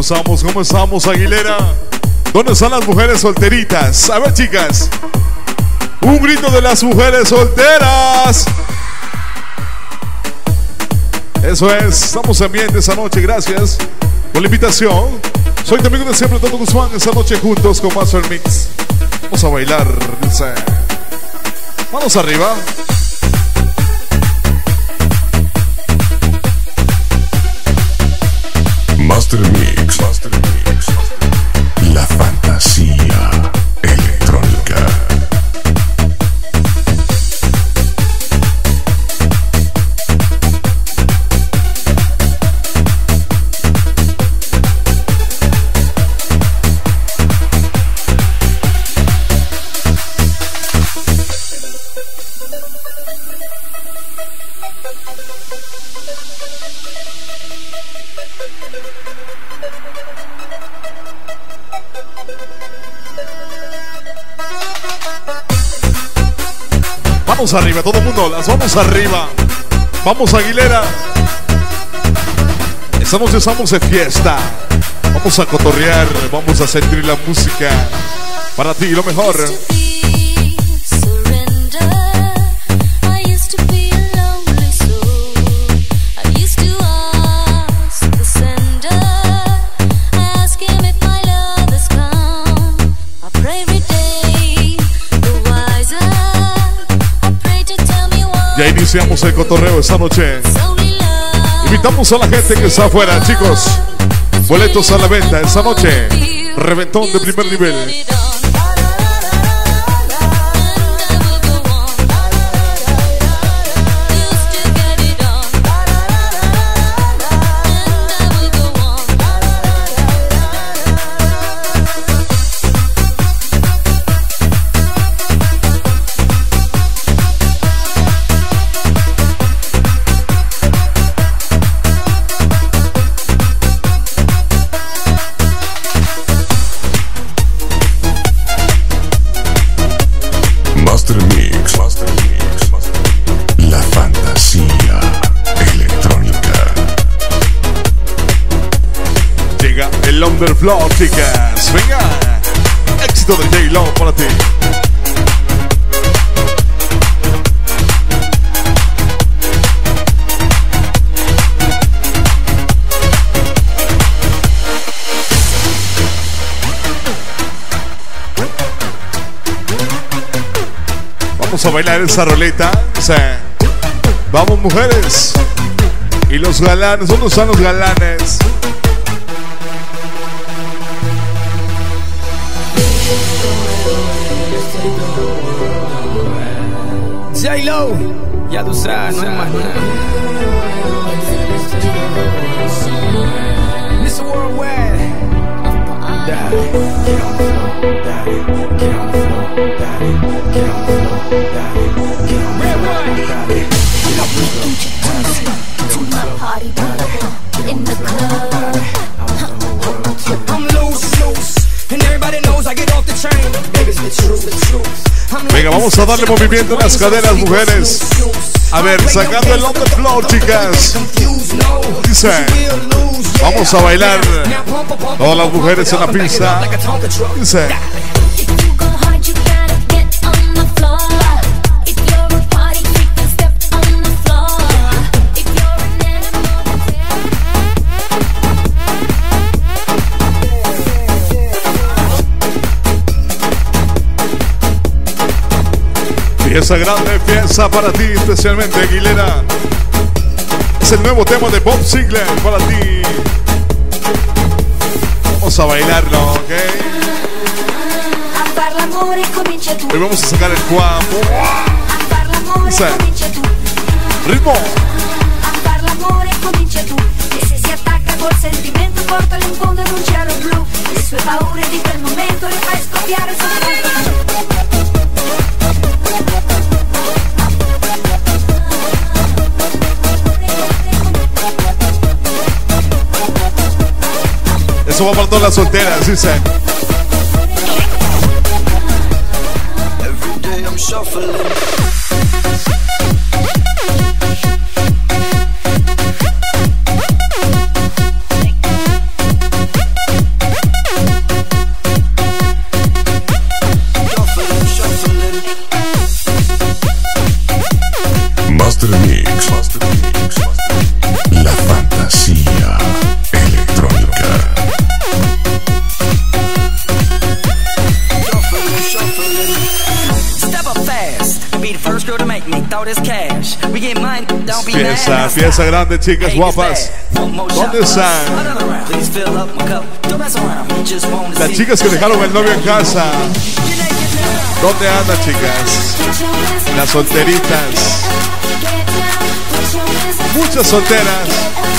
estamos? ¿Cómo estamos, Aguilera? ¿Dónde están las mujeres solteritas? A ver, chicas, un grito de las mujeres solteras. Eso es, estamos en ambiente esa noche, gracias por la invitación. Soy tu amigo de siempre, Toto Guzmán, esta noche juntos con Master Mix. Vamos a bailar, dice. Manos arriba. Master Mix, Master Mix, la fantasía electrónica. Vamos arriba, todo el mundo, las vamos arriba. Vamos, Aguilera. Estamos de fiesta. Vamos a cotorrear, vamos a sentir la música. Para ti, lo mejor. Ya iniciamos el cotorreo esta noche. Invitamos a la gente que está afuera, chicos. Boletos a la venta esta noche. Reventón de primer nivel. Underflow, chicas, venga. Éxito de J-Lo para ti. Vamos a bailar esa roleta. O sea, vamos, mujeres. Y los galanes, ¿dónde están los galanes? J-Lo, ya tú sabes, no hay más nada. Mr. Worldwide, daddy, get on the floor, daddy, get on the floor, daddy, get on the floor, daddy, get on the floor, daddy. To my party, in the club. I'm loose, and everybody knows I get off the train. Baby's the truth, the truth. Venga, vamos a darle movimiento a las caderas, mujeres. A ver, sacando el Underflow, chicas. Dice, vamos a bailar. Todas las mujeres en la pista. Dice. Esa grande fiesta para ti, especialmente, Aguilera. Es el nuevo tema de Bob Sinclair para ti. Vamos a bailarlo, ¿ok? Hoy vamos a sacar el cuampo. Dice, ritmo. E se si attacca col sentimento, portalo in fondo in un cielo blu. Le sue paure di quel momento le fai scoppiare soltanto. Eso va para todas las solteras, dice. Every day I'm shuffling. Master Mix. La fantasía electrónica. Fiesta grande, chicas guapas. ¿Dónde están? Las chicas que dejaron el novio en casa. ¿Dónde andan, chicas? Las solteritas. Muchas solteras.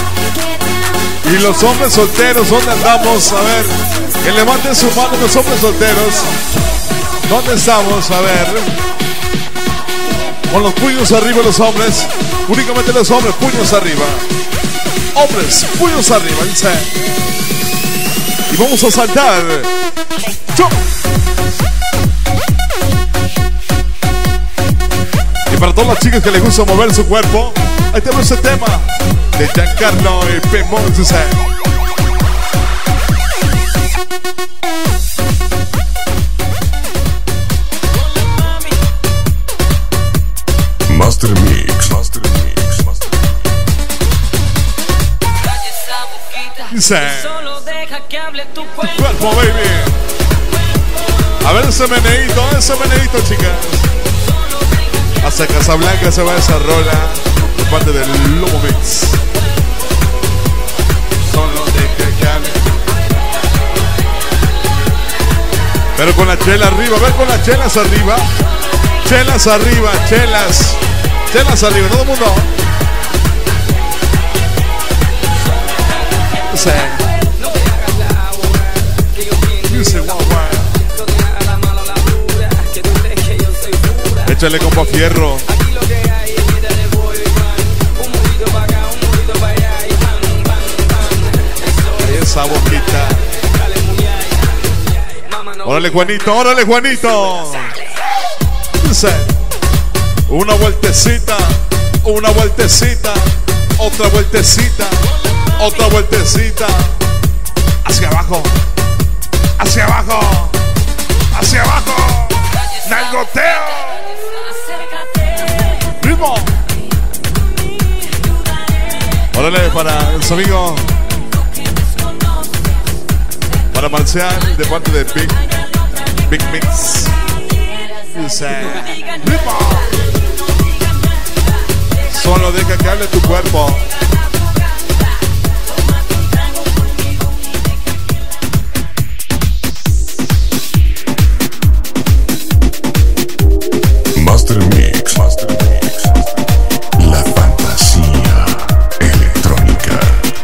Y los hombres solteros, ¿dónde andamos? A ver, que levanten su mano los hombres solteros. ¿Dónde estamos? A ver. Con los puños arriba los hombres. Únicamente los hombres, puños arriba. Hombres, puños arriba, dice. Y vamos a saltar. ¡Chau! Y para todas las chicas que les gusta mover su cuerpo, ahí tenemos ese tema de Giancarlo y Pemón, dice. Master Mix. Dice. Tu cuerpo, baby. A ver ese meneíto, chicas. Hasta Casablanca se va esa rola de parte del Lobo Mix. Solo deja que hable. Pero con la chela arriba, a ver con las chelas arriba. Chelas arriba, chelas arriba, todo el mundo. Sí. Dice guapa. Échale compa fierro. Esa boquita. Órale Juanito. Dice. Una vueltecita, otra vueltecita. Hacia abajo. Nalgoteo. Ritmo. Órale para los amigos. Para Marcial de parte de Big Mix. Dice. Ritmo. Solo deja que hable tu cuerpo. Master Mix. La fantasía electrónica.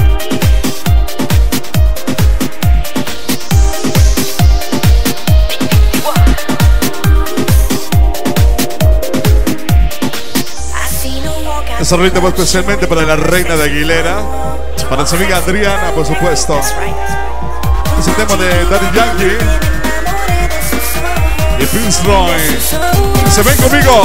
Esta rolita va especialmente para la reina de Aguilera, para su amiga Adriana, por supuesto. Es el tema de Daddy Yankee y Prince Roy. Se ven conmigo.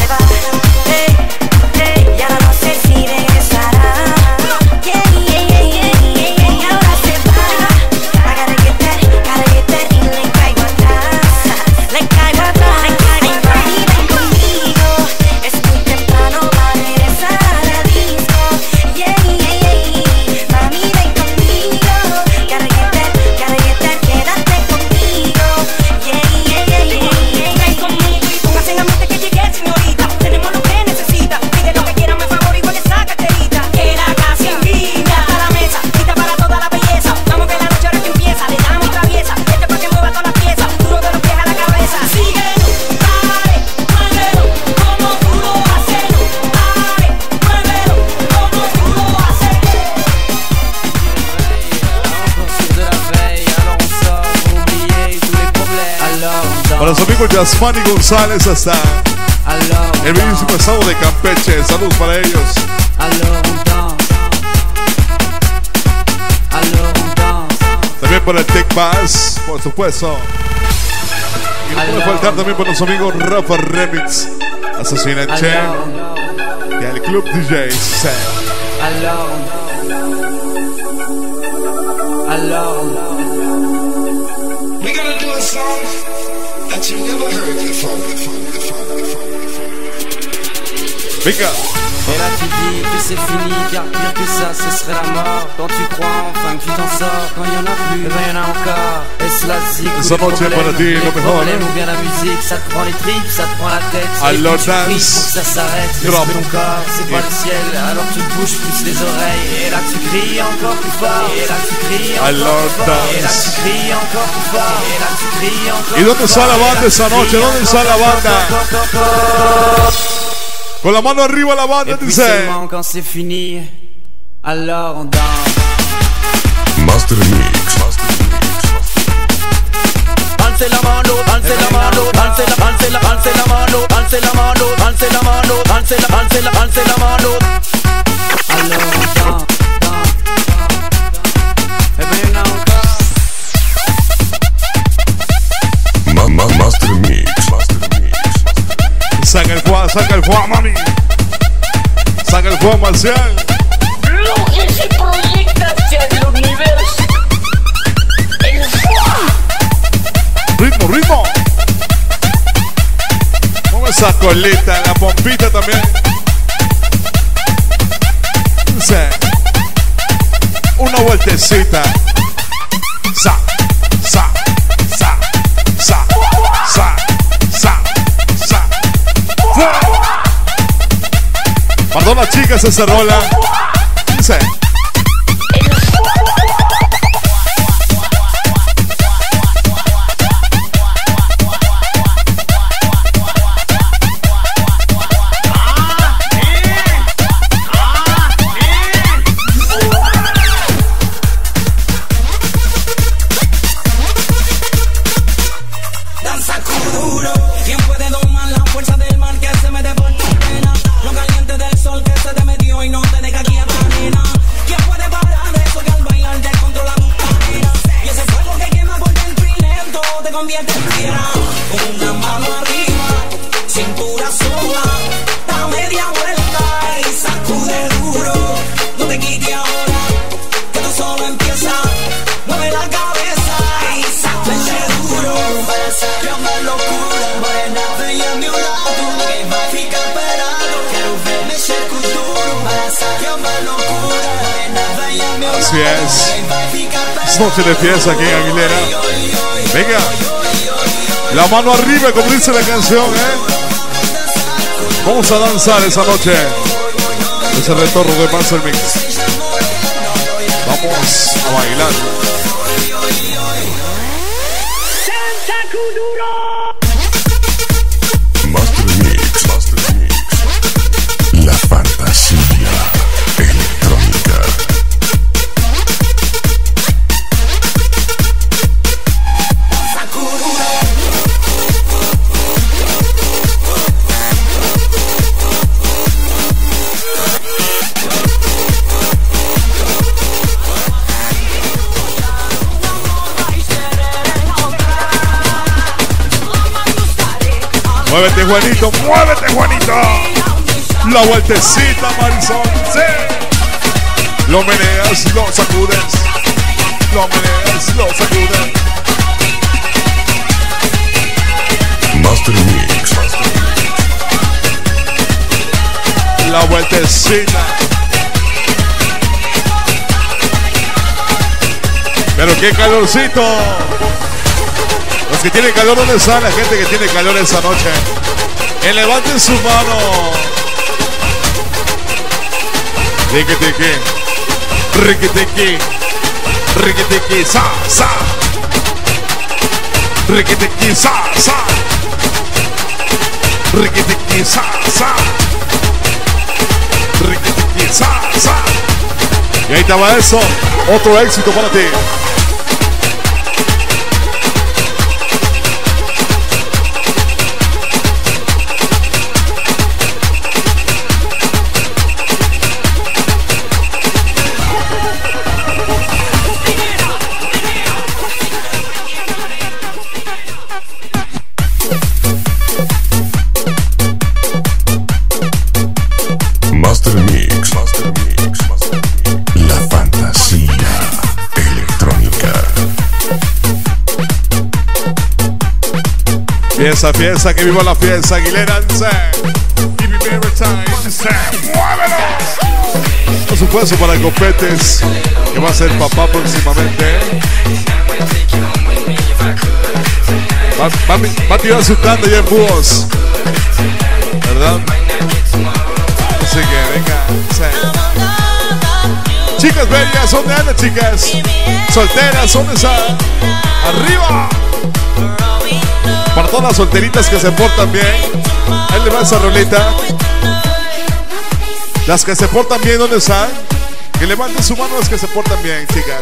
Para los amigos Yasmani González hasta el bellísimo estado de Campeche. Saludos para ellos. También para el Tech Bass, por supuesto. Y no puede faltar también para los amigos Rafa Remix, Asesina Chen y el Club DJs. We're gonna do a song that you never heard before. Venga. Et là tu dis que c'est fini, car pire que ça ce serait la mort. Quand tu crois enfin que tu t'en sors, quand il y en a plus, et ben y en a encore. Est-ce la zig ou Esa les noche para ti, problèmes, lo mejor. ou bien la musique, ça te prend les tripes, ça te prend la tête. Alors et puis tu dance. pries pour que ça s'arrête. Drop. Mais ton corps, c'est pas le ciel, alors tu te bouges plus les oreilles. Et là tu cries encore plus fort, et là tu cries Alors encore plus fort, et là dance. tu cries encore plus fort, et là tu cries encore ¿Y dónde plus está fort, la et là banda tu esa cries noche? ¿Dónde está la banda? Con la mano arriba la banda Et puis dice. seulement quand c'est fini, alors on danse. Master Mix. Alce la mano, alce la mano, alce la mano, alce la mano, alce la mano, alce la mano. Alors on danse. Et bien encore. Master Mix. Saca el fuego, mami. Saca el fuego, Marcial. Lo que se proyecta hacia el universo. El fuego. Ritmo. Mueve esa colita, la pompita también. Dice, una vueltecita. Sa. Perdón, las chicas esa rola. Dice. Así es noche de fiesta aquí en Aguilera. Venga, la mano arriba como dice la canción, Vamos a danzar esa noche. Es el retorno de Master Mix. Vamos a bailar. Master Mix. La fantasía electrónica. Muévete, Juanito, muévete, Juanito. La vueltecita, Marisol. Sí. Lo meneas, lo sacudes. Lo meneas, lo sacudes. Master Mix. La vueltecita. Pero qué calorcito. Los que tienen calor, ¿dónde está la gente que tiene calor esa noche? Que levanten su mano. Riquitiqui, riquitiqui, riquitiqui, sa. Riquitiqui, sa. Riquitiqui, sa. Riquitiqui, sa. Y ahí estaba eso. Otro éxito para ti. Master Mix. La fantasía electrónica. Fiesta, que viva la fiesta, Aguilera. Give me every time. ¡Muévelo! Por supuesto para Copetes, que va a ser papá próximamente. Va a tirar su tanda ya en búhos, ¿verdad? Así que venga, sí. Chicas bellas, ¿dónde andan, chicas? Solteras, ¿dónde están? ¡Arriba! Para todas las solteritas que se portan bien, ahí le va esa rolita. Las que se portan bien, ¿dónde están? Que levanten su mano las que se portan bien, chicas.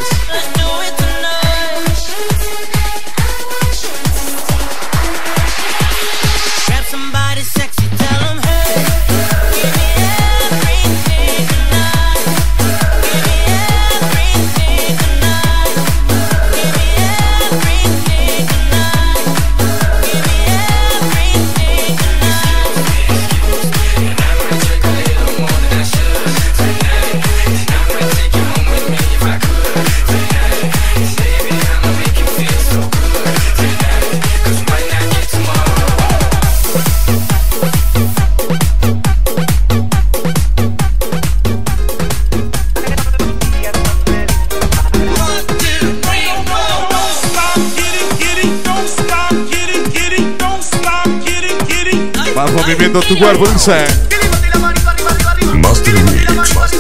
Más movimiento tu cuerpo, dice. Master Mix.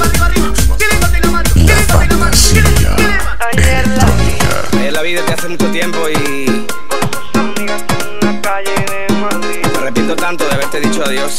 La fantasía electrónica. La vida de hace mucho tiempo y me arrepiento tanto de haberte dicho adiós.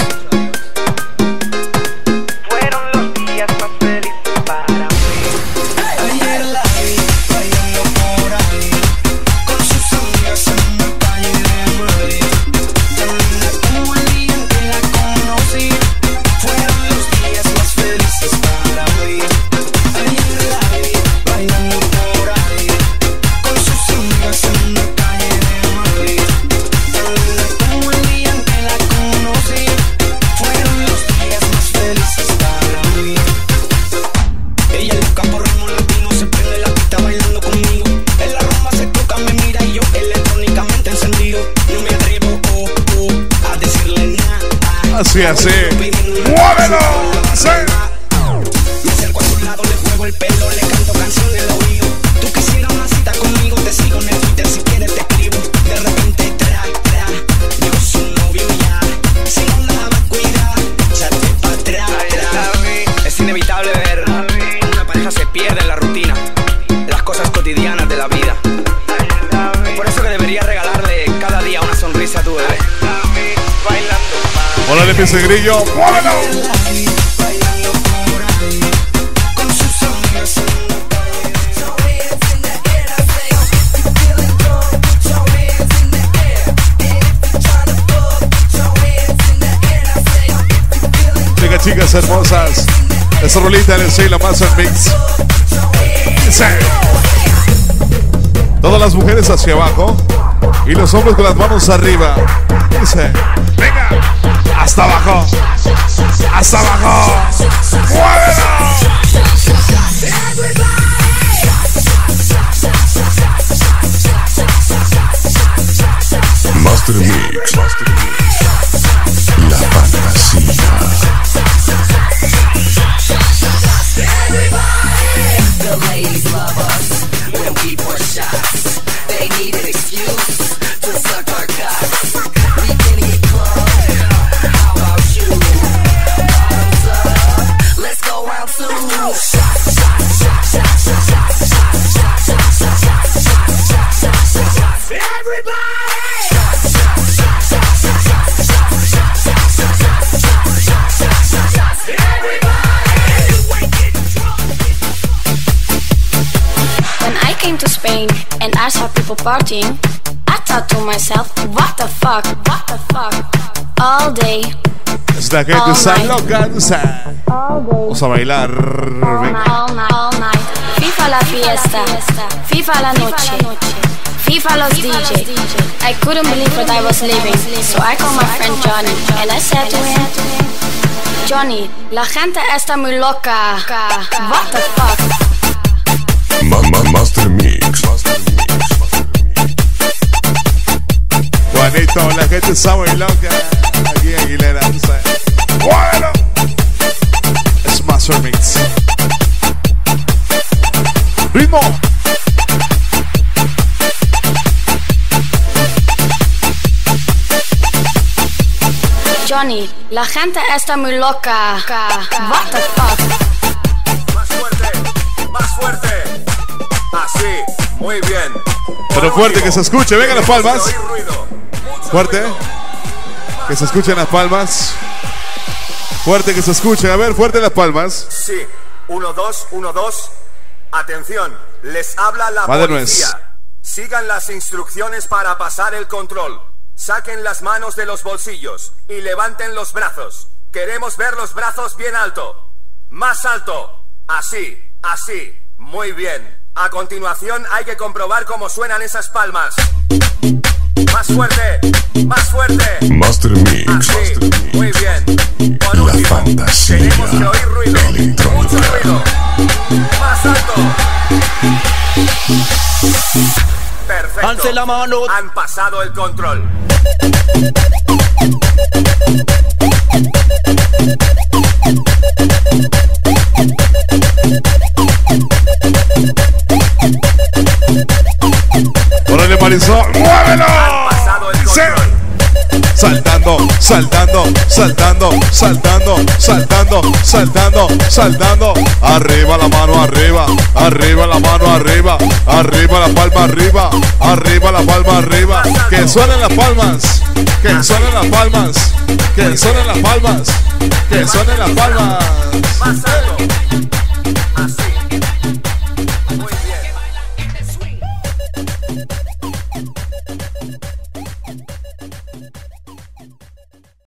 Fueron los días más felices para mí. Ayer la vi bailando por ahí con sus amigas en una calle de Madrid. Tan linda como el día en que la conocí. Fueron los días más felices para mí. Ayer la vi bailando por ahí con sus amigas en una calle de Madrid. Tan linda como el día en que la conocí. Fueron los días más felices para mí. Ella loca por ritmo latino, se prende la pista bailando conmigo. En la rumba se toca, me mira y yo electrónicamente encendido. No me atrevo a decirle nada. Así. ¡Muévelo! Sí. Me acerco a su lado, le juego el pelo, le canto canciones al oído. Tú quisieras una cita conmigo, te sigo en el Twitter, si quieres te escribo. De repente yo soy novio ya. Si no la vas a cuidar, échate pa' atrás. Es inevitable ver una pareja se pierde en la rutina, en las cosas cotidianas de la vida. Es por eso que deberías regalarle cada día una sonrisa a tu bebé. Hola, le pise grillo. ¡Muévelo! Bailando por ahí con sus amigas en una Venga, chicas hermosas. Esa rolita en el Sheila Master Mix. Sí. Todas las mujeres hacia abajo y los hombres con las manos arriba. Dice, venga, hasta abajo, hasta abajo. ¡Muévelo! Master Mix. La fantasía. The ladies love us when we pour shots. They need an excuse to suck our cocks. We can get close. How about you? Bottoms up. Let's go round two. Shots, shots, shots, shots, shots, shots, shots, shots, shots, shots, shots, shots, shots, shots, shots. Everybody. Shots, shots, shots, shots, shots, shots, shots, shots, shots, shots, shots, shots, shots, shots. Everybody. When I came to Spain and I saw people partying, I thought to myself, what the fuck, all day, Esta gente está loca, tú sabes. Vamos a bailar. Venga. all night. FIFA la fiesta, FIFA la noche, FIFA los DJ. I couldn't believe what I was living, so I called my friend Johnny and I said to him, Johnny, la gente está muy loca, what the fuck. Master Mix. Juanito, la gente está muy loca. Aquí en Aguilera, tú sabes. ¡Bueno! Master Mix. Ritmo. Johnny, la gente está muy loca. What the fuck? Más fuerte, más fuerte. Así, muy bien. Pero fuerte, que se escuche, vengan las palmas. Fuerte, que se escuchen las palmas. Fuerte, que se escuchen, a ver, fuerte las palmas. Sí, 1, 2, 1, 2. Atención, les habla la policía. Sigan las instrucciones para pasar el control. Saquen las manos de los bolsillos y levanten los brazos. Queremos ver los brazos bien alto. Más alto. Así, así. Muy bien. A continuación hay que comprobar cómo suenan esas palmas. Más fuerte, más fuerte. Master Mix. Así, muy bien. Por La último, fantasía tenemos que oír ruido. Mucho electrónica. ruido. Más alto. Perfecto. Alce la mano. Han pasado el control. ¡Órale, Marisol! ¡Muévelo! Han pasado el Sí. control. Saltando, saltando, saltando, saltando, saltando, saltando, saltando. Arriba la mano, arriba, arriba la mano, arriba, arriba la palma, arriba, arriba la palma, arriba. Que suenen las palmas, que suenen las palmas, que suenen las palmas, que suenen las palmas. Más alto. Así. Muy bien.